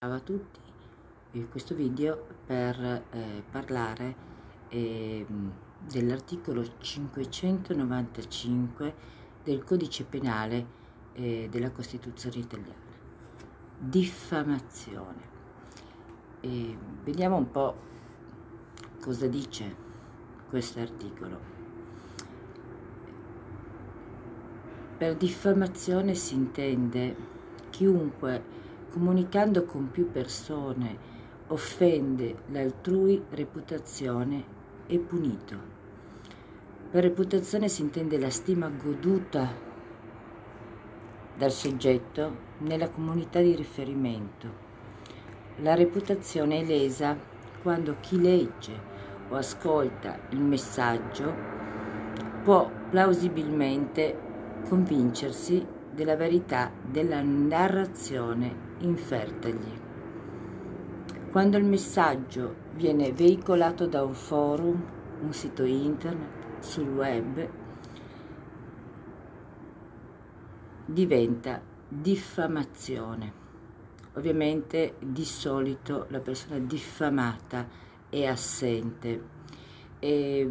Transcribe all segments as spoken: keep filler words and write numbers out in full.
Ciao a tutti, in questo video per eh, parlare eh, dell'articolo cinquecentonovantacinque del Codice Penale eh, della Costituzione italiana. Diffamazione. E vediamo un po' cosa dice questo articolo. Per diffamazione si intende chiunque, comunicando con più persone, offende l'altrui reputazione è punito. Per reputazione si intende la stima goduta dal soggetto nella comunità di riferimento. La reputazione è lesa quando chi legge o ascolta il messaggio può plausibilmente convincersi della verità della narrazione infertagli. Quando il messaggio viene veicolato da un forum, un sito internet, sul web, diventa diffamazione. Ovviamente di solito la persona diffamata è assente. E,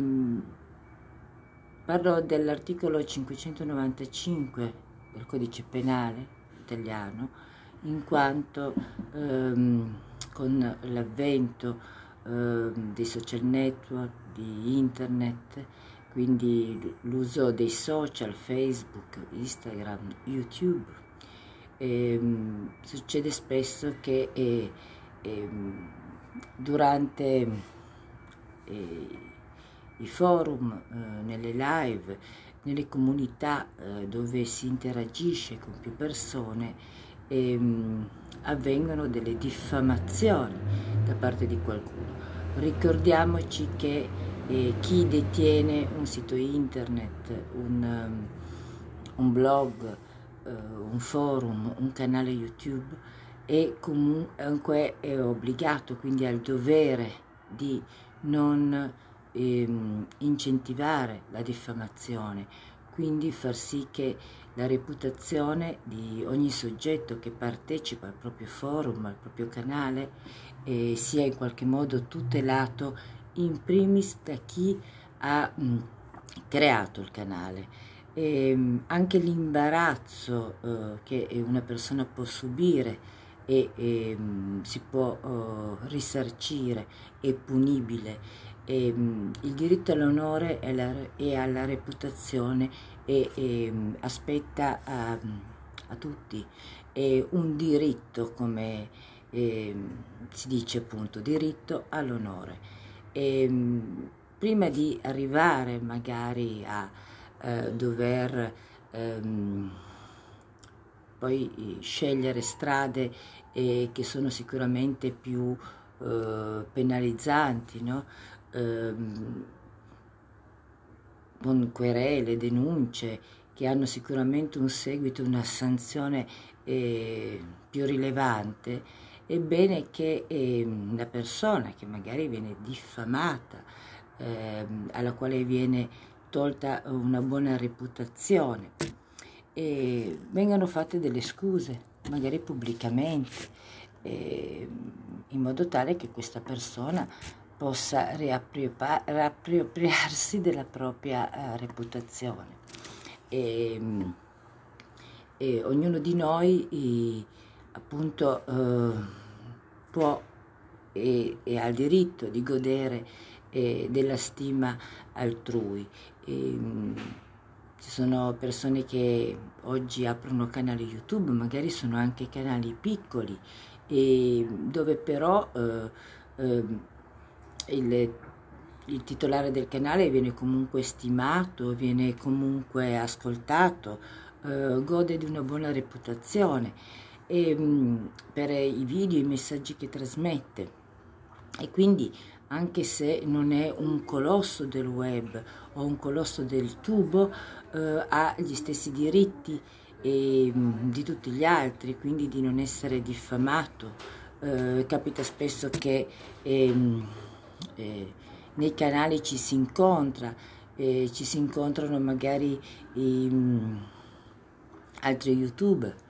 parlo dell'articolo cinquecentonovantacinque del Codice Penale italiano, in quanto ehm, con l'avvento ehm, dei social network, di internet, quindi l'uso dei social, Facebook, Instagram, YouTube, ehm, succede spesso che eh, eh, durante eh, i forum, eh, nelle live, nelle comunità eh, dove si interagisce con più persone, ehm, avvengono delle diffamazioni da parte di qualcuno. Ricordiamoci che eh, chi detiene un sito internet, un, um, un blog, uh, un forum, un canale YouTube è comunque è obbligato, quindi ha il dovere di non ehm, incentivare la diffamazione, quindi far sì che la reputazione di ogni soggetto che partecipa al proprio forum, al proprio canale, eh, sia in qualche modo tutelato, in primis da chi ha mh, creato il canale. E, mh, anche l'imbarazzo eh, che una persona può subire e, e mh, si può uh, risarcire, è punibile. E, mh, il diritto all'onore e, e alla reputazione e, e mh, aspetta a, a tutti, è un diritto, come eh, si dice appunto, diritto all'onore. E, mh, prima di arrivare magari a eh, dover ehm, poi scegliere strade eh, che sono sicuramente più eh, penalizzanti, no? Ehm, con querele, denunce che hanno sicuramente un seguito, una sanzione eh, più rilevante, è bene che eh, la persona che magari viene diffamata, eh, alla quale viene tolta una buona reputazione, e vengano fatte delle scuse, magari pubblicamente, eh, in modo tale che questa persona possa riappropriarsi della propria uh, reputazione. E, e ognuno di noi eh, appunto eh, può e, e ha il diritto di godere eh, della stima altrui. E, ci sono persone che oggi aprono canali YouTube, magari sono anche canali piccoli, e dove però eh, eh, il, il titolare del canale viene comunque stimato, viene comunque ascoltato, eh, gode di una buona reputazione e, mh, per i video, i messaggi che trasmette. E quindi, anche se non è un colosso del web o un colosso del tubo, eh, ha gli stessi diritti e, mh, di tutti gli altri, quindi di non essere diffamato. Eh, capita spesso che eh, eh, nei canali ci si incontra, eh, ci si incontrano magari i, mh, altri youtuber,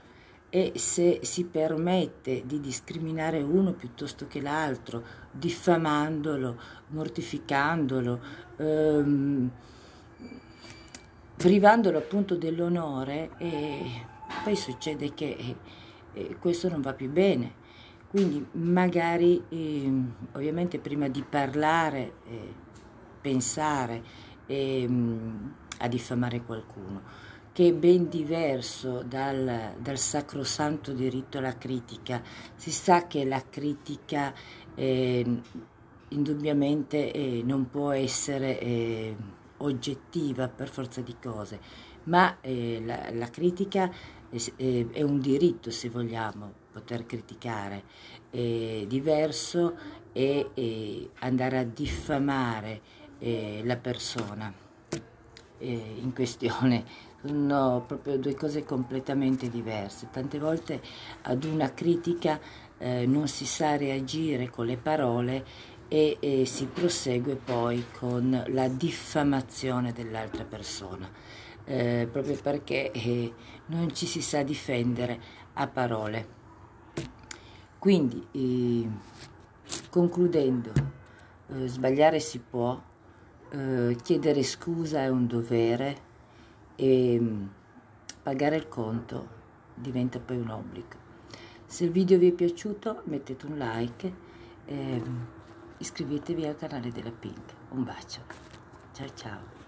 e se si permette di discriminare uno piuttosto che l'altro, diffamandolo, mortificandolo, ehm, privandolo appunto dell'onore, e poi succede che eh, eh, questo non va più bene. Quindi magari eh, ovviamente prima di parlare, eh, pensare eh, a diffamare qualcuno, che è ben diverso dal, dal sacrosanto diritto alla critica. Si sa che la critica eh, indubbiamente eh, non può essere eh, oggettiva per forza di cose, ma eh, la, la critica è, è un diritto, se vogliamo, poter criticare. È diverso è, è andare a diffamare eh, la persona eh, in questione. Sono proprio due cose completamente diverse. Tante volte ad una critica eh, non si sa reagire con le parole e, e si prosegue poi con la diffamazione dell'altra persona, eh, proprio perché eh, non ci si sa difendere a parole. Quindi, eh, concludendo, eh, sbagliare si può, eh, chiedere scusa è un dovere, e mh, pagare il conto diventa poi un obbligo. Se il video vi è piaciuto mettete un like, eh, iscrivetevi al canale della Pink. Un bacio, ciao ciao.